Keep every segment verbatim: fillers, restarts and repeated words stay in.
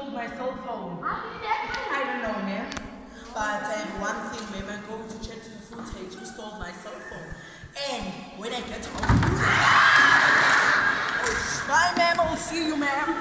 stole my cell phone. How did that happen? I don't know, ma'am. But um, one thing, ma'am, I'm going to check the footage. You stole my cell phone. And when I get home... Oh, bye, ma'am. I'll see you, ma'am.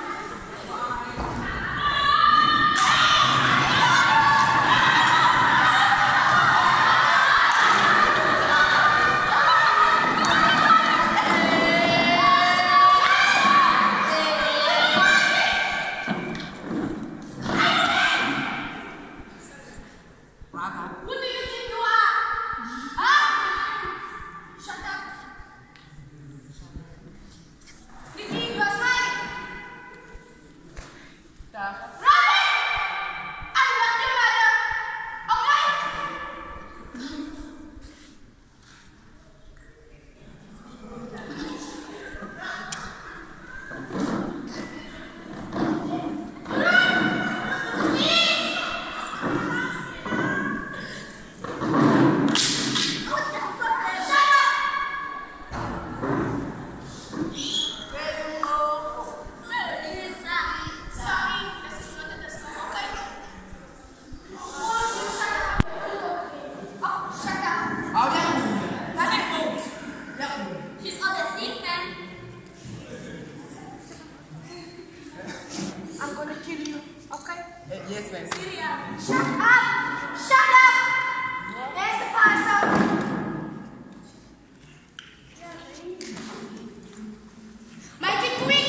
Yes, ma'am. Shut up! Shut up! There's the parcel. Make it quick!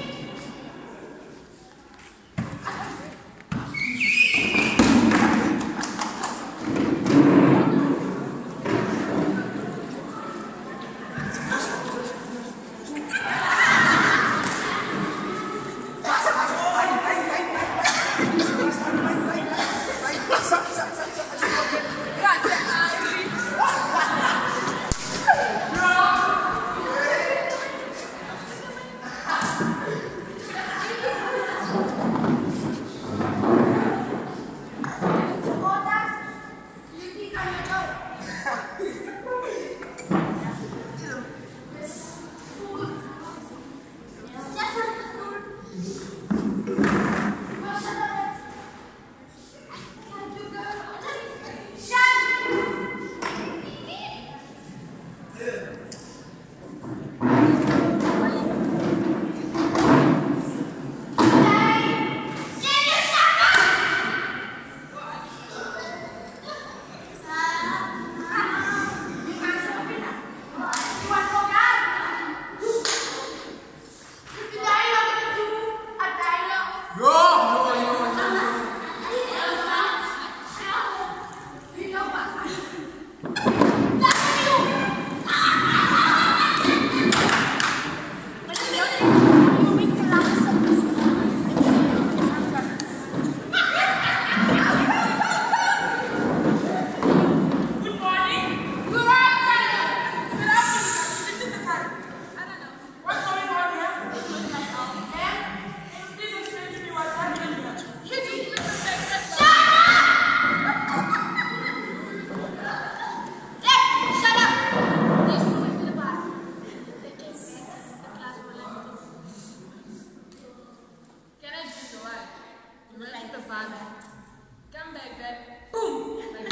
Come back, Dad. Boom! Like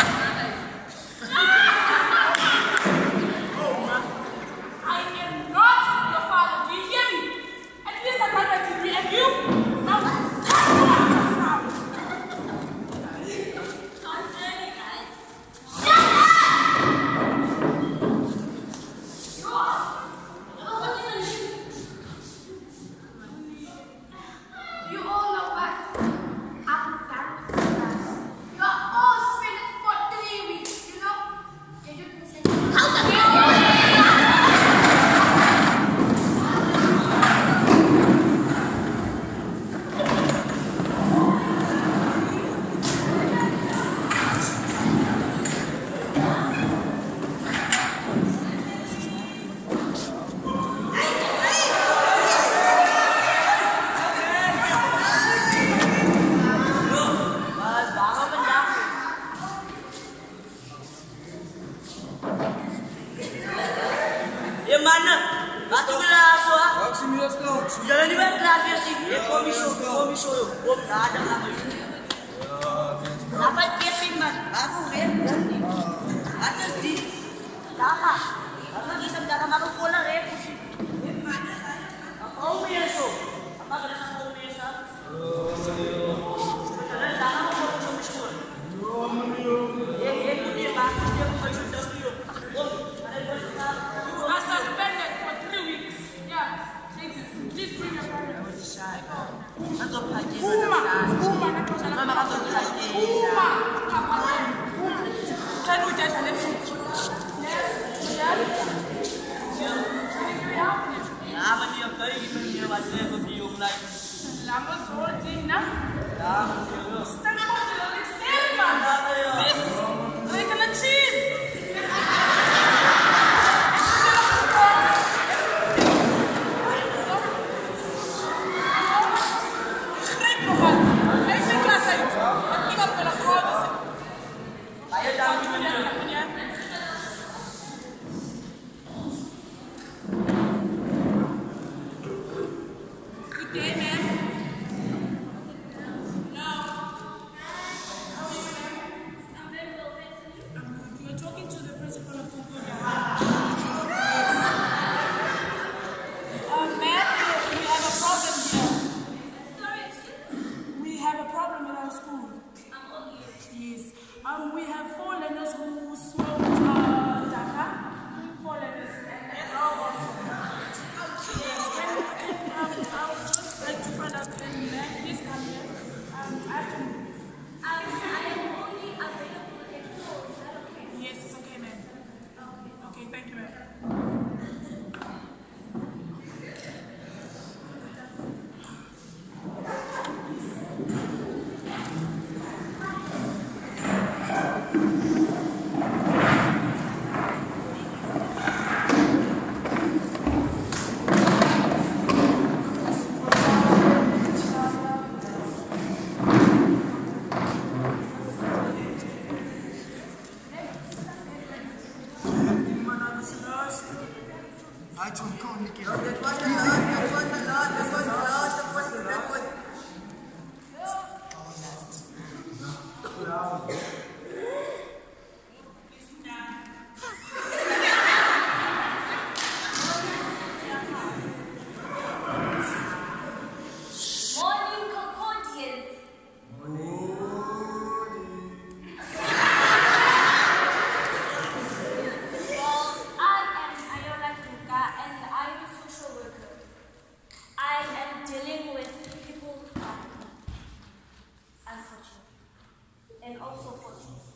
I am not your father. Do you hear me? At least I got back to me and you. Now, now. You all know what? I'm done with you guys. You are all suspended for three weeks, you know? Can you please say how the mishoyo ngomdala ngayo. Lapha ikepin man. Aku rin. Atas di. Lama. Ako isang dala makukulang rin. Ako umiyaso. Apa ka na ako umiyasa? Kaya dala mo ko sa misyon. Eh, eh, hindi ba? Hindi ako kayo sa misyon. You are suspended for three weeks. Yeah. Please, please bring your parents. Uma, Uma, Mama ka to like Uma. Can we get an exit? Yes. Yes. Ah, but you have to give me your wife to be your life. Lamos holding na. Ah, you know. Stand up to the next man. Sis, like a cheese. Um, we have four learners who smoked uh, Dhaka. Four learners. And all also. Yes, and, and um, I would just like to find out, and uh, please come here. Um, I have to. Um, I am only available at four. Is that okay? Yes, it's okay, ma'am. Okay. Okay, thank you, ma'am. I don't go and get it. That was the last, that was the last, that was the last, that was the last. Morning, Concordians. Well, I am Ayola Tuka and I am a social worker. I am dealing with people who are unfortunate and also fortunate.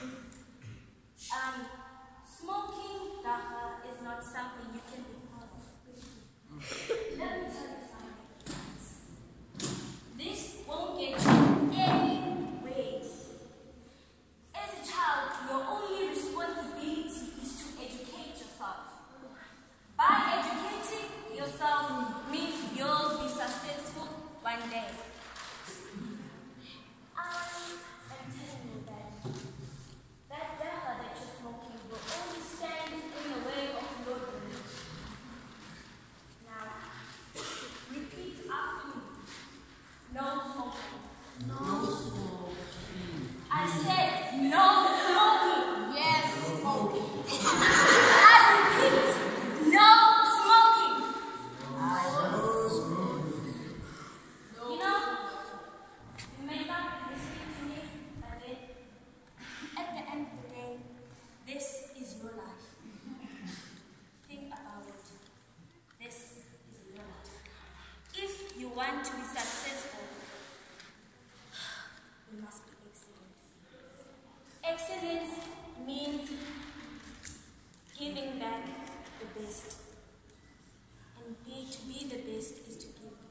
Um, smoking Dhaka is not something you can be proud of. Let me tell you something. This won't get you anywhere. As a child, your only responsibility is to educate yourself. By educating yourself means you'll be successful one day. I am telling you that that Dhaka that you're smoking will only stand in the way of your dreams. Now, repeat after me. No smoking. No smoking. I said no smoking. Yes, smoking. I repeat, no smoking. No smoking. You know, you may not listen to me, but then, at the end of the day, this is your life. Think about it. This is your life. If you want to be successful, you must be excellent. Excellence means giving back the best. And be, to be the best is to give back.